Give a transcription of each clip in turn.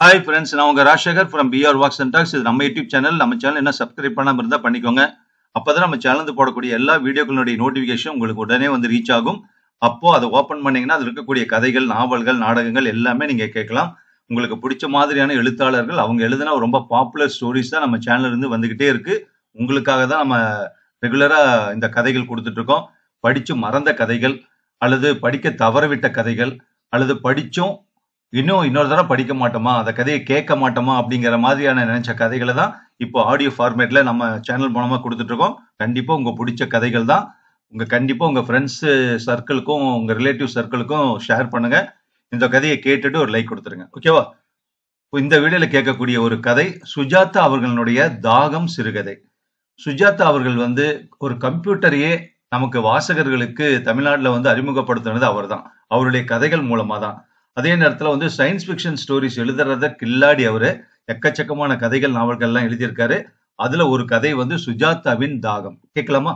Hi friends, நான் உங்க Rajasekar from PR walks and talks. இது நம்ம யூடியூப் சேனல். நம்ம சேனல் என்ன சப்ஸ்கிரைப் பண்ணாமல் இருந்தால் பண்ணிக்கோங்க. அப்பதான் நம்ம சேனல் போடக்கூடிய எல்லா வீடியோக்களுடைய நோட்டிஃபிகேஷன் உங்களுக்கு உடனே வந்து ரீச் ஆகும். அப்போ அதை ஓப்பன் பண்ணீங்கன்னா அதில் இருக்கக்கூடிய கதைகள், நாவல்கள், நாடகங்கள் எல்லாமே நீங்க கேட்கலாம். உங்களுக்கு பிடிச்ச மாதிரியான எழுத்தாளர்கள் அவங்க எழுதின ரொம்ப பாப்புலர் ஸ்டோரிஸ் தான் நம்ம சேனல்ல இருந்து வந்துகிட்டே இருக்கு. உங்களுக்காக தான் நம்ம ரெகுலரா இந்த கதைகள் கொடுத்துட்டு இருக்கோம். படிச்சு மறந்த கதைகள், அல்லது படிக்க தவறவிட்ட கதைகள், அல்லது படிச்சும் இன்னொரு தடவை படிக்க மாட்டோமா, அந்த கதையை கேட்க மாட்டோமா அப்படிங்கிற மாதிரியான நினைச்ச கதைகளை தான் இப்போ ஆடியோ ஃபார்மேட்ல நம்ம சேனல் மூலமா கொடுத்துட்டு இருக்கோம். கண்டிப்பா உங்க பிடிச்ச கதைகள் தான். கண்டிப்பா உங்க ஃப்ரெண்ட்ஸ் சர்க்கிளுக்கும் உங்க ரிலேட்டிவ் சர்க்கிளுக்கும் ஷேர் பண்ணுங்க. இந்த கதையை கேட்டுட்டு ஒரு லைக் கொடுத்துருங்க. ஓகேவா? இந்த வீடியோல கேட்கக்கூடிய ஒரு கதை சுஜாதா அவர்களுடைய தாகம் சிறுகதை. சுஜாதா அவர்கள் வந்து ஒரு கம்ப்யூட்டரையே நமக்கு வாசகர்களுக்கு தமிழ்நாட்டில் வந்து அறிமுகப்படுத்தினது அவர் தான். அவருடைய கதைகள் மூலமா தான். அதே நேரத்தில் வந்து சயின்ஸ் ஃபிக்ஷன் ஸ்டோரிஸ் எழுதுறத கில்லாடி அவரு. எக்கச்சக்கமான கதைகள், நாவல்கள்லாம் எழுதியிருக்காரு. அதுல ஒரு கதை வந்து சுஜாதாவின் தாகம். கேட்கலாமா?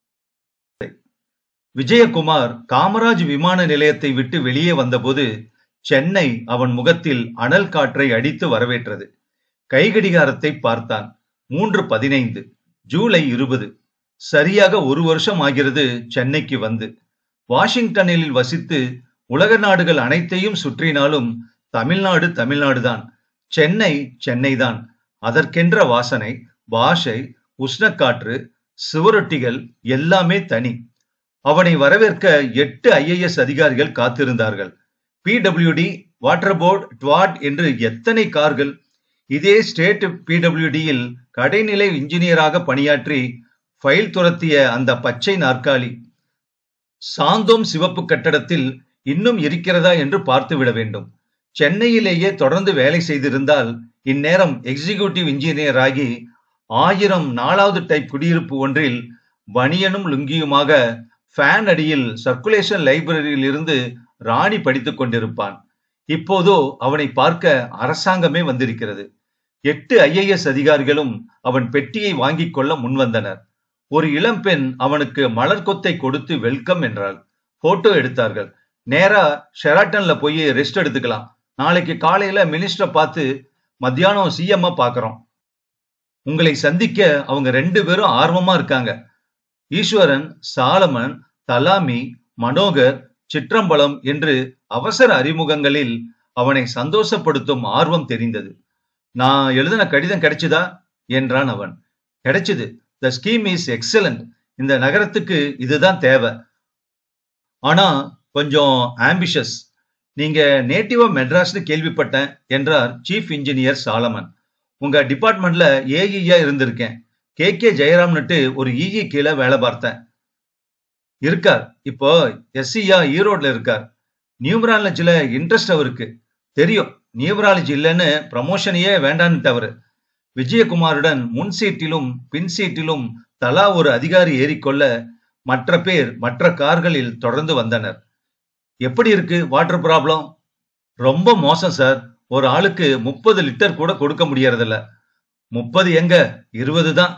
விஜயகுமார் காமராஜ் விமான நிலையத்தை விட்டு வெளியே வந்தபோது சென்னை அவன் முகத்தில் அனல் காற்றை அடித்து வரவேற்றது. கைகடிகாரத்தை பார்த்தான். 3:15, ஜூலை 20. சரியாக ஒரு வருஷம் ஆகிறது சென்னைக்கு வந்து. வாஷிங்டனில் வசித்து உலக நாடுகள் அனைத்தையும் சுற்றினாலும் தமிழ்நாடு தமிழ்நாடுதான், சென்னை சென்னைதான். அதற்கென்ற வாசனை, பாஷை, உஷ்ணக்காற்று, சுவரொட்டிகள் எல்லாமே தனி. அவனை வரவேற்க 8 IAS அதிகாரிகள் காத்திருந்தார்கள். PWD, வாட்டர் போர்டு, ட்வாட் என்று எத்தனை கார்கள்! இதே ஸ்டேட் PWDயில் கடைநிலை இன்ஜினியராக பணியாற்றி ஃபைல் துரத்திய அந்த பச்சை நாற்காலி சாந்தோம் சிவப்பு கட்டடத்தில் இன்னும் இருக்கிறதா என்று பார்த்துவிட வேண்டும். சென்னையிலேயே தொடர்ந்து வேலை செய்திருந்தால் இந்நேரம் எக்ஸிகியூட்டிவ் இன்ஜினியர் ஆகி 1000 4வது டைப் குடியிருப்பு ஒன்றில் பனியனும் லுங்கியுமாக ஃபேன் அடியில் சர்க்குலேஷன் லைப்ரரியில் இருந்து ராணி படித்துக் கொண்டிருப்பான். இப்போதோ அவனை பார்க்க அரசாங்கமே வந்திருக்கிறது. 8 IAS அதிகாரிகளும் அவன் பெட்டியை வாங்கிக் கொள்ள முன்வந்தனர். ஒரு இளம்பெண் அவனுக்கு மலர் கொத்தை கொடுத்து வெல்கம் என்றாள். போட்டோ எடுத்தார்கள். நேரா ஷெராட்டன்ல போய் ரெஸ்ட் எடுத்துக்கலாம். நாளைக்கு காலையில மினிஸ்டரை பார்த்து மத்தியானம் CM பார்க்கறோம். உங்களை சந்திக்க அவங்க 2 பேரும் ஆர்வமா இருக்காங்க. ஈஸ்வரன், சாலமன், தலாமி, மனோகர், சிற்றம்பலம் என்று அவசர அறிமுகங்களில் அவனை சந்தோஷப்படுத்தும் ஆர்வம் தெரிந்தது. நான் எழுதின கடிதம் கிடைச்சுதா என்றான் அவன். கிடைச்சுது. The scheme is excellent. இந்த நகரத்துக்கு இதுதான் தேவை. ஆனா கொஞ்சம் ஆம்பிஷஸ். நீங்க நேட்டிவா மெட்ராஸ்னு கேள்விப்பட்டேன் என்றார் சீஃப் இன்ஜினியர் சாலமன். உங்க டிபார்ட்மெண்ட்ல AE இருந்திருக்கேன். KK ஜெயராம்னுட்டு ஒரு EE கீழே வேலை பார்த்தேன். இருக்கார். இப்போ SCயா ஈரோட்ல இருக்கார். நியூமராலஜில இன்ட்ரெஸ்ட் அவருக்கு. தெரியும், நியூமராலஜி இல்லைன்னு ப்ரமோஷனையே வேண்டான்னுட்டு அவரு. விஜயகுமாருடன் முன் சீட்டிலும் பின் சீட்டிலும் தலா ஒரு அதிகாரி ஏறிக்கொள்ள மற்ற பேர் மற்ற கார்களில் தொடர்ந்து வந்தனர். எப்படி இருக்கு வாட்டர் ப்ராப்ளம்? ரொம்ப மோசம் சார். ஒரு ஆளுக்கு 30 லிட்டர் கூட கொடுக்க முடியறதில்ல. 30 எங்க, 20 தான்.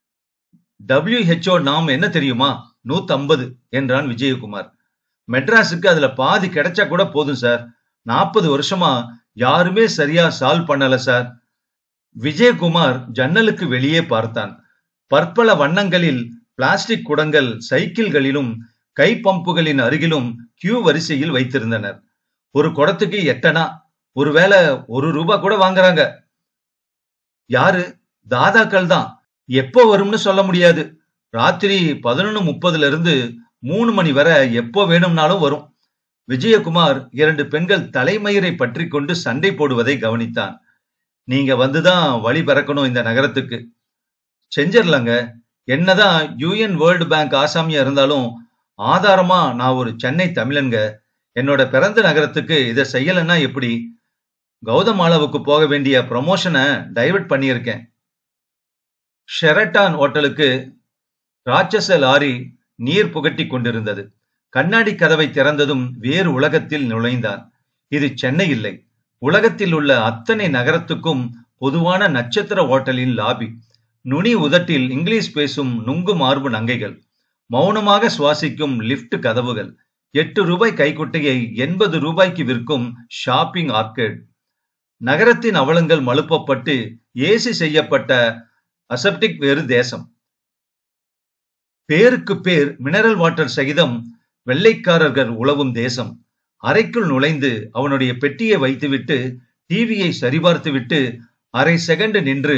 WHO நாம் என்ன தெரியுமா? 150 என்றான் விஜயகுமார். மெட்ராஸுக்கு அதுல பாதி கிடைச்சா கூட போதும் சார். 40 வருஷமா யாருமே சரியா சால்வ் பண்ணல சார். விஜயகுமார் ஜன்னலுக்கு வெளியே பார்த்தான். பற்பல வண்ணங்களில் பிளாஸ்டிக் குடங்கள் சைக்கிள்களிலும் கை பம்புகளின் அருகிலும் கியூ வரிசையில் வைத்திருந்தனர். ஒரு குடத்துக்கு 8 அணா. ஒருவேளை ₹1 கூட வாங்குறாங்க. யாரு? தாதாக்கள் தான். எப்போ வரும்னு சொல்ல முடியாது. ராத்திரி 11:30 இருந்து 3 மணி வரை எப்போ வேணும்னாலும் வரும். விஜயகுமார் 2 பெண்கள் தலைமயிரை பற்றி கொண்டு சண்டை போடுவதை கவனித்தான். நீங்க வந்துதான் வழி பிறக்கணும் இந்த நகரத்துக்கு. செஞ்சிடலாங்க. என்னதான் UN வேர்ல்டு பேங்க் ஆசாமியா இருந்தாலும் ஆதாரமா நான் ஒரு சென்னை தமிழன்க. என்னோட பிறந்த நகரத்துக்கு இதை செய்யலன்னா எப்படி? கௌதமாலாவுக்கு போக வேண்டிய ப்ரமோஷனை டைவர்ட் பண்ணியிருக்கேன். ஷெரட்டான் ஹோட்டலுக்கு ராட்சச லாரி நீர் புகட்டி கொண்டிருந்தது. கண்ணாடி கதவை திறந்ததும் வேறு உலகத்தில் நுழைந்தான். இது சென்னை இல்லை. உலகத்தில் உள்ள அத்தனை நகரத்துக்கும் பொதுவான நட்சத்திர ஹோட்டலின் லாபி. நுனி உதட்டில் இங்கிலீஷ் பேசும் நுங்கு மார்பு நங்கைகள். மௌனமாக சுவாசிக்கும் லிப்ட் கதவுகள். ₹8 கைக்குட்டையை ₹80 விற்கும் ஷாப்பிங் ஆர்கேட். நகரத்தின் அவலங்கள் மழுப்பப்பட்டு ஏசி செய்யப்பட்ட அசெப்டிக் வேறு தேசம். பேருக்கு பேர் மினரல் வாட்டர் சகிதம் வெள்ளைக்காரர்கள் உழவும் தேசம். அறைக்குள் நுழைந்து அவனுடைய பெட்டியை வைத்துவிட்டு டிவியை சரிபார்த்துவிட்டு அரை செகண்ட் நின்று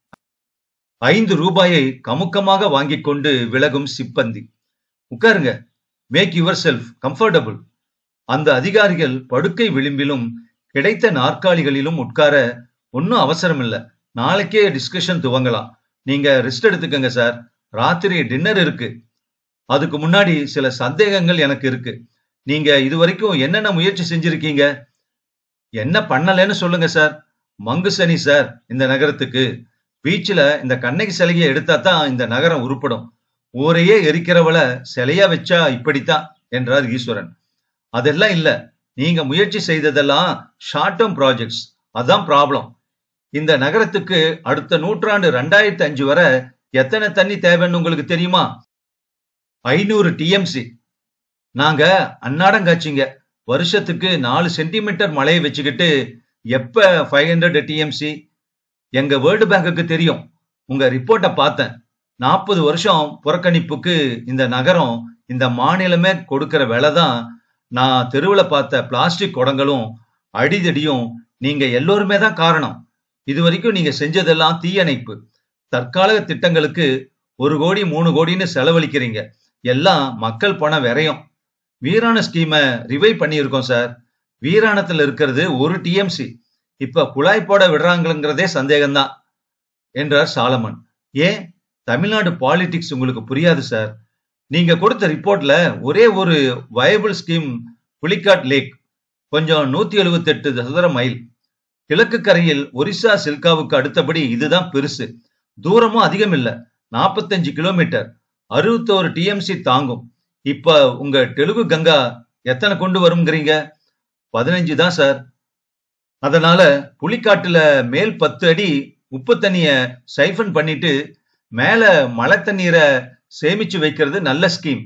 5 ரூபாயை கமுக்கமாக வாங்கிக் கொண்டு விலகும் சிப்பந்தி. உட்காருங்க, மேக் யுவர் செல்ஃப் கம்ஃபர்டபுள். அந்த அதிகாரிகள் படுக்கை விளிம்பிலும் கிடைத்த நாற்காலிகளிலும் உட்கார ஒன்னும் அவசரம் இல்ல, நாளைக்கே டிஸ்கஷன் துவங்கலாம், நீங்க ரெஸ்ட் எடுத்துக்கங்க சார், ராத்திரி டின்னர் இருக்கு. அதுக்கு முன்னாடி சில சந்தேகங்கள் எனக்கு இருக்கு. நீங்க இதுவரைக்கும் என்னென்ன முயற்சி செஞ்சிருக்கீங்க? என்ன பண்ணலன்னு சொல்லுங்க சார். மங்கு சனி சார் இந்த நகரத்துக்கு. பீச்சில் இந்த கண்ணகி சிலையை எடுத்தா தான் இந்த நகரம் உருப்படும். ஊரையே எரிக்கிறவள சிலையா வச்சா இப்படித்தான் என்றார் ஈஸ்வரன். அதெல்லாம் இல்ல, நீங்க முயற்சி செய்ததெல்லாம் ஷார்ட் டேர்ம் ப்ராஜெக்ட்ஸ், அதான் ப்ராப்ளம். இந்த நகரத்துக்கு அடுத்த நூற்றாண்டு 2005 வரை எத்தனை தண்ணி தேவைன்னு உங்களுக்கு தெரியுமா? 500 டிஎம்சி. நாங்க அன்னாடங்காட்சிங்க. வருஷத்துக்கு 4 சென்டிமீட்டர் மழையை வச்சுக்கிட்டு எப்ப 500 டிஎம்சி? எங்க வேர்ல்டு பேங்குக்கு தெரியும். உங்க ரிப்போர்ட்டை பார்த்தேன். 40 வருஷம் புறக்கணிப்புக்கு இந்த நகரம், இந்த மாநிலமே கொடுக்கிற விலை தான். நான் தெருவில் பார்த்த பிளாஸ்டிக் குடங்களும் அடிதடியும் நீங்க எல்லோருமே தான் காரணம். இது வரைக்கும் நீங்க செஞ்சதெல்லாம் தீயணைப்பு, தற்காலிக திட்டங்களுக்கு 1 கோடி 3 கோடின்னு செலவழிக்கிறீங்க. எல்லாம் மக்கள் பணம் விரையும். வீராண ஸ்கீமை ரிவைவ் பண்ணியிருக்கோம் சார். வீராணத்துல இருக்கிறது 1 டிஎம்சி. இப்ப குழாய் போட விடுறாங்கிறதே சந்தேகம்தான் என்றார் சாலமன். ஏன் தமிழ்நாடு பாலிடிக்ஸ் உங்களுக்கு புரியாது சார்? நீங்க கொடுத்த ரிப்போர்ட்ல ஒரே ஒரு வயபிள் ஸ்கீம் புலிகாட் லேக், கொஞ்சம் 178 சதுர மைல். கிழக்கு கரையில் ஒரிசா சில்காவுக்கு அடுத்தபடி இதுதான் பெருசு. தூரமும் அதிகம் இல்ல, 45 கிலோமீட்டர், 61 டிஎம்சி தாங்கும். இப்ப உங்க தெலுங்கு கங்கா எத்தனை கொண்டு வருங்கிறீங்க? 15 தான் சார். அதனால புலிக்காட்டுல மேல் 10 அடி உப்பு தண்ணிய சைஃபன் பண்ணிட்டு மேல மழை தண்ணீரை சேமிச்சு வைக்கிறது நல்ல ஸ்கீம்.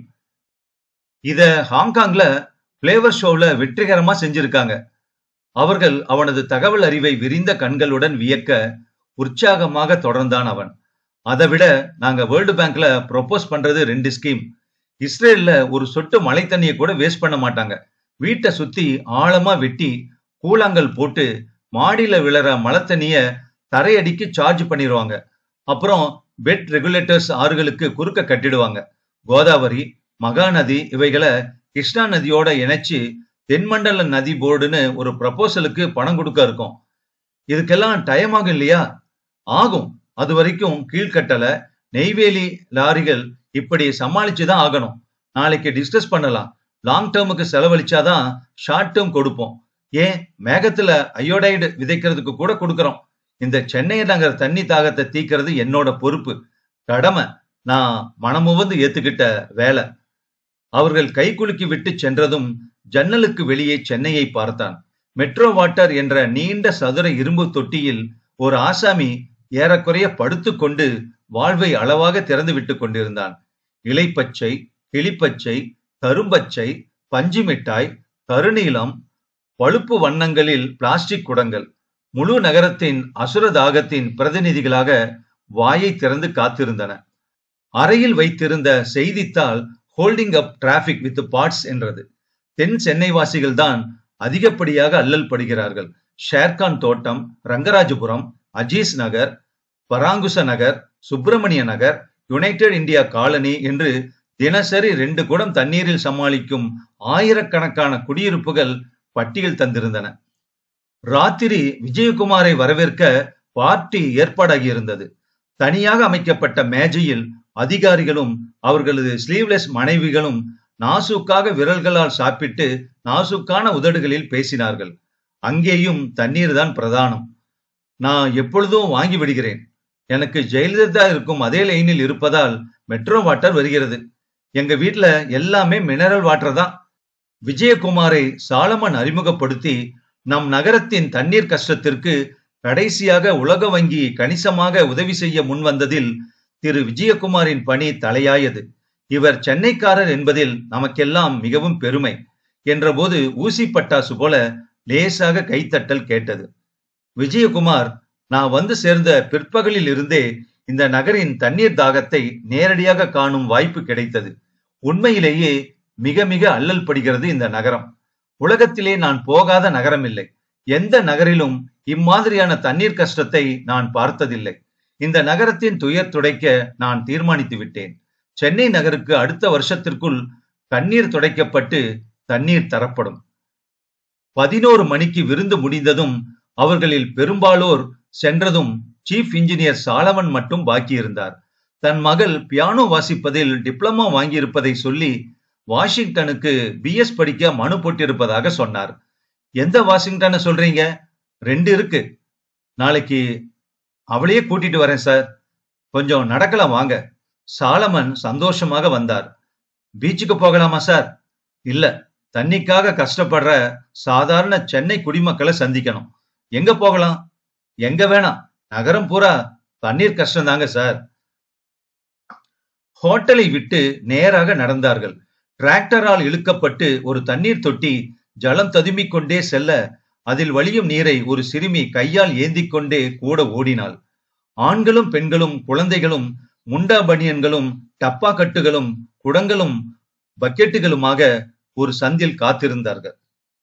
இத ஹாங்காங்ல பிளேவர் ஷோல வெற்றிகரமா செஞ்சிருக்காங்க. அவர்கள் அவனது தகவல் அறிவை விரிந்த கண்களுடன் வியக்க உற்சாகமாக தொடர்ந்தான் அவன். அதை விட நாங்க வேர்ல்டு பேங்க்ல ப்ரொபோஸ் பண்றது 2 ஸ்கீம். இஸ்ரேல்ல ஒரு சொட்டு மழை தண்ணியை கூட வேஸ்ட் பண்ண மாட்டாங்க. வீட்டை சுத்தி ஆழமா வெட்டி கூழாங்கல் போட்டு மாடியில விழற மழை தண்ணிய தரையடிக்கு சார்ஜ் பண்ணிடுவாங்க. அப்புறம் பெட் ரெகுலேட்டர்ஸ் ஆறுகளுக்கு குறுக்க கட்டிடுவாங்க. கோதாவரி, மகாநதி இவைகளை கிருஷ்ணா நதியோட இணைச்சு தென்மண்டல நதி போர்டுன்னு ஒரு ப்ரப்போசலுக்கு பணம் கொடுக்க இருக்கும். இதுக்கெல்லாம் டைம் ஆகும் இல்லையா? ஆகும். அது வரைக்கும் கீழ்கட்டளை, நெய்வேலி லாரிகள் இப்படி சமாளிச்சுதான் ஆகணும். நாளைக்கு டிஸ்கஸ் பண்ணலாம். லாங் டேர்முக்கு செலவழிச்சாதான் ஷார்ட் டேர்ம் கொடுப்போம். ஏன் மேகத்துல அயோடைடு விதைக்கிறதுக்கு கூட கொடுக்கறோம். இந்த சென்னை நகர் தண்ணி தாகத்தை தீக்கிறது என்னோட பொறுப்பு, கடமை. நான் மனமுவந்து ஏத்துக்கிட்ட வேலை. அவர்கள் கை குலுக்கி விட்டு சென்றதும் ஜன்னலுக்கு வெளியே சென்னையை பார்த்தான். மெட்ரோ வாட்டர் என்ற நீண்ட சதுர இரும்பு தொட்டியில் ஒரு ஆசாமி ஏறக்குறைய படுத்து கொண்டு வாழ்வை அளவாக திறந்து விட்டு கொண்டிருந்தான். இலைப்பச்சை, கிளிப்பச்சை, கரும்பச்சை, பஞ்சு மிட்டாய், கருநீலம், பழுப்பு வண்ணங்களில் பிளாஸ்டிக் குடங்கள் முழு நகரத்தின் அசுர தாகத்தின் பிரதிநிதிகளாக வாயை திறந்து காத்திருந்தன. அறையில் வைத்திருந்த செய்தித்தாள் holding up traffic with parts என்றது. தென் சென்னை வாசிகள் தான் அதிகப்படியாக அல்லல் படுகிறார்கள். ஷேர்கான் தோட்டம், Rangarajapuram, Aziz Nagar, Parankusa Nagar, Subramania Nagar, United India Colony என்று தினசரி 2 குடம் தண்ணீரில் சமாளிக்கும் ஆயிரக்கணக்கான குடியிருப்புகள் பட்டியல் தந்திருந்தன. ராத்திரி விஜயகுமாரை வரவேற்க பார்ட்டி ஏற்பாடாகியிருந்தது. தனியாக அமைக்கப்பட்ட மேஜையில் அதிகாரிகளும் அவர்களது ஸ்லீவ்லெஸ் மனைவிகளும் நாசுக்காக விரல்களால் சாப்பிட்டு நாசுக்கான உதடுகளில் பேசினார்கள். அங்கேயும் தண்ணீர் தான் பிரதானம். நான் எப்பொழுதும் வாங்கி விடுகிறேன். எனக்கு ஜெயலலிதா இருக்கும் அதே லைனில் இருப்பதால் மெட்ரோ வாட்டர் வருகிறது. எங்க வீட்டுல எல்லாமே மினரல் வாட்டர் தான். விஜயகுமாரை சாலமன் அறிமுகப்படுத்தி நம் நகரத்தின் தண்ணீர் கஷ்டத்திற்கு கடைசியாக உலக வங்கி கணிசமாக உதவி செய்ய முன் வந்ததில் திரு விஜயகுமாரின் பணி தலையாயது. இவர் சென்னைக்காரர் என்பதில் நமக்கெல்லாம் மிகவும் பெருமை என்றபோது ஊசி பட்டாசு போல லேசாக கைத்தட்டல் கேட்டது. விஜயகுமார், நான் வந்து சேர்ந்த பிற்பகலில் இருந்தே இந்த நகரின் தண்ணீர் தாகத்தை நேரடியாக காணும் வாய்ப்பு கிடைத்தது. உண்மையிலேயே மிக மிக அல்லல் படுகிறது இந்த நகரம். உலகத்திலே நான் போகாத நகரம் இல்லை. எந்த நகரிலும் இம்மாதிரியான தண்ணீர் கஷ்டத்தை நான் பார்த்ததில்லை. இந்த நகரத்தின் துயர் துடைக்க நான் தீர்மானித்து விட்டேன். சென்னை நகருக்கு அடுத்த வருஷத்திற்குள் தண்ணீர் துடைக்கப்பட்டு தண்ணீர் தரப்படும். 11 மணிக்கு விருந்து முடிந்ததும் அவர்களில் பெரும்பாலோர் சென்றதும் சீஃப் இன்ஜினியர் சாலமன் மட்டும் பாக்கியிருந்தார். தன் மகள் பியானோ வாசிப்பதில் டிப்ளமா வாங்கியிருப்பதை சொல்லி வாஷிங்டனுக்கு பிஎஸ் படிக்க மனு போட்டிருப்பதாக சொன்னார். எந்த வாஷிங்டனை சொல்றீங்க? 2 இருக்கு. நாளைக்கு அவளையே கூட்டிட்டு வரேன் சார். கொஞ்சம் நடக்கலாம் வாங்க. சாலமன் சந்தோஷமாக வந்தார். பீச்சுக்கு போகலாமா சார்? இல்ல, தண்ணிக்காக கஷ்டப்படுற சாதாரண சென்னை குடிமக்களை சந்திக்கணும். எங்க போகலாம்? எங்க வேணாம். நகரம் பூரா தண்ணீர் கஷ்டம் தாங்க சார். ஹோட்டலை விட்டு நேராக நடந்தார்கள். டிராக்டரால் இழுக்கப்பட்டு ஒரு தண்ணீர் தொட்டி ஜலம் ததும்பிக் கொண்டே செல்ல அதில் வழியும் நீரை ஒரு சிறுமி கையால் ஏந்திக் கொண்டே கூட ஓடினாள். ஆண்களும் பெண்களும் குழந்தைகளும் முண்டா பனியன்களும் டப்பா கட்டுகளும் குடங்களும் பக்கெட்டுகளுமாக ஒரு சந்தில் காத்திருந்தார்கள்.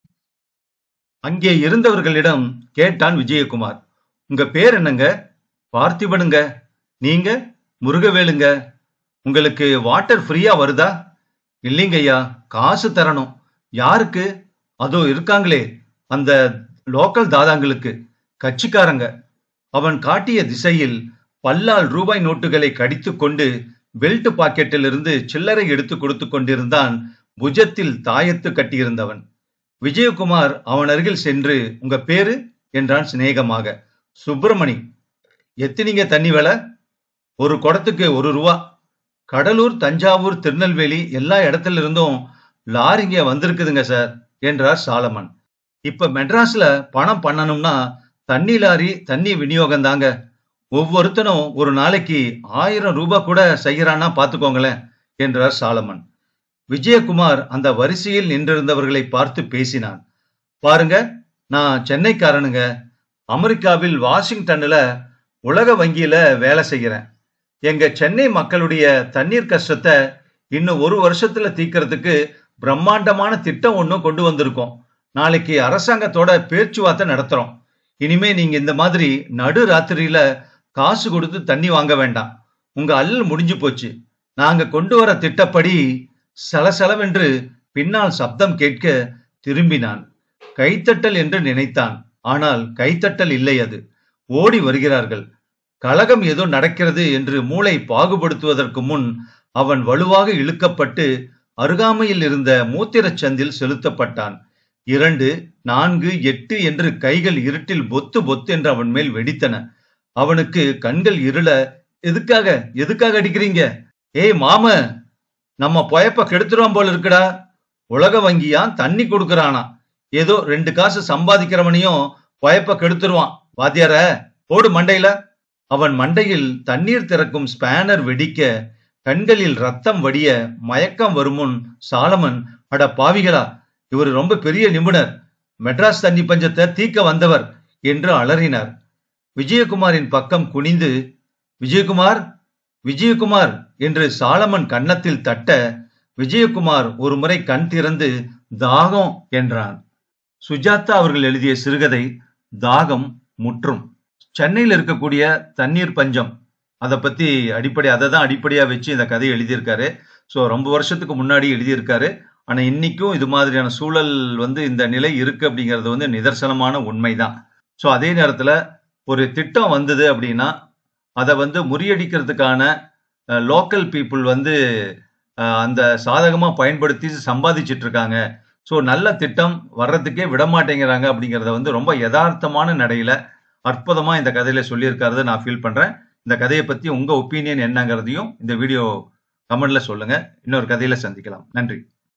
அங்கே இருந்தவர்களிடம் கேட்டான் விஜயகுமார். உங்க பேர் என்னங்க? பார்த்திபனுங்க. நீங்க? முருகவேலுங்க. உங்களுக்கு வாட்டர் ஃப்ரீயா வருதா? இல்லைங்கய்யா, காசு தரணும். யாருக்கு? அதோ இருக்காங்களே அந்த லோக்கல் தாதாங்களுக்கு, கட்சிக்காரங்க. அவன் காட்டிய திசையில் பல்லால் ரூபாய் நோட்டுகளை கடித்து கொண்டு பெல்ட் பாக்கெட்டில் இருந்து சில்லறை எடுத்து கொடுத்து கொண்டிருந்தான் புஜத்தில் தாயத்து கட்டியிருந்தவன். விஜயகுமார் அவன் அருகில் சென்று, உங்க பேரு என்றான் சிநேகமாக. சுப்பிரமணி. எத்தனிங்க தண்ணி விலை? ஒரு குடத்துக்கு 1 ரூபா. கடலூர், தஞ்சாவூர், திருநெல்வேலி எல்லா இடத்துல இருந்தும் லாரிங்க வந்திருக்குதுங்க சார் என்றார் சாலமன். இப்ப மெட்ராஸ்ல பணம் பண்ணணும்னா தண்ணி லாரி தண்ணி விநியோகம் தாங்க. ஒவ்வொருத்தனும் ஒரு நாளைக்கு 1000 ரூபாய் கூட செய்யறான்னா பாத்துக்கோங்களேன் என்றார் சாலமன். விஜயகுமார் அந்த வரிசையில் நின்றிருந்தவர்களை பார்த்து பேசினான். பாருங்க, நான் சென்னைக்காரனுங்க. அமெரிக்காவில் வாஷிங்டன்ல உலக வங்கியில வேலை செய்கிறேன். எங்க சென்னை மக்களுடைய தண்ணீர் கஷ்டத்தை இன்னும் 1 வருஷத்துல தீர்க்கறதுக்கு பிரம்மாண்டமான திட்டம் ஒண்ணு கொண்டு வந்திருக்கோம். நாளைக்கு அரசாங்கத்தோட பேச்சுவார்த்தை நடத்துறோம். இனிமே நீங்க இந்த மாதிரி நடு ராத்திரியில காசு கொடுத்து தண்ணி வாங்க வேண்டாம். உங்க அல்லல் முடிஞ்சு போச்சு. நாங்க கொண்டு வர திட்டப்படி சலசலவென்று பின்னால் சப்தம் கேட்க திரும்பினான். கைத்தட்டல் என்று நினைத்தான். ஆனால் கைத்தட்டல் இல்லை, அது ஓடி வருகிறார்கள். கலகம் ஏதோ நடக்கிறது என்று மூளை பாகுபடுத்துவதற்கு முன் அவன் வலுவாக இழுக்கப்பட்டு அருகாமையில் இருந்த மூத்திரச் சந்தில் செலுத்தப்பட்டான். 2, 4, 8 என்று கைகள் இருட்டில் பொத்து பொத்து என்று அவன் மேல் வெடித்தன. அவனுக்கு கண்கள் இருள, எதுக்காக அடிக்கிறீங்க? ஏய் மாம, நம்ம பொயப்ப கெடுத்துருவான் போல இருக்குடா. உலக வங்கியா தண்ணி கொடுக்கறானா? ஏதோ 2 காசு சம்பாதிக்கிறவனையும் பொயப்ப கெடுத்துருவான். வாத்தியார போடு மண்டையில. அவன் மண்டையில் தண்ணீர் திறக்கும் ஸ்பேனர் வெடிக்க கண்களில் ரத்தம் வடிய மயக்கம் வருமுன் சாலமன், அட பாவிகளா, இவர் ரொம்ப பெரிய நிபுணர், மெட்ராஸ் தண்ணி பஞ்சத்தை தீக்க வந்தவர் என்று அலறினார். விஜயகுமாரின் பக்கம் குனிந்து, விஜயகுமார் என்று சாலமன் கன்னத்தில் தட்ட விஜயகுமார் ஒரு முறை கண் திறந்து தாகம் என்றான். சுஜாதா அவர்கள் எழுதிய சிறுகதை தாகம் முற்றும். சென்னையில் இருக்கக்கூடிய தண்ணீர் பஞ்சம், அதை பத்தி அதை தான் அடிப்படையா வச்சு இந்த கதையை எழுதியிருக்காரு. ஸோ ரொம்ப வருஷத்துக்கு முன்னாடி எழுதியிருக்காரு. ஆனா இன்னைக்கும் இது மாதிரியான சூழல் இந்த நிலை இருக்கு அப்படிங்கிறது நிதர்சனமான உண்மைதான். ஸோ அதே நேரத்துல ஒரு திட்டம் வந்தது அப்படின்னா அதை முறியடிக்கிறதுக்கான லோக்கல் பீப்புள் அந்த சாதகமா பயன்படுத்தி சம்பாதிச்சிட்டு இருக்காங்க. ஸோ நல்ல திட்டம் வர்றதுக்கே விடமாட்டேங்கிறாங்க அப்படிங்கிறத ரொம்ப யதார்த்தமான நடையில அற்புதமா இந்த கதையில சொல்லியிருக்காரு நான் ஃபீல் பண்றேன். இந்த கதையை பத்தி உங்க ஒப்பீனியன் என்னங்கிறதையும் இந்த வீடியோ கமெண்ட்ல சொல்லுங்க. இன்னொரு கதையில சந்திக்கலாம். நன்றி.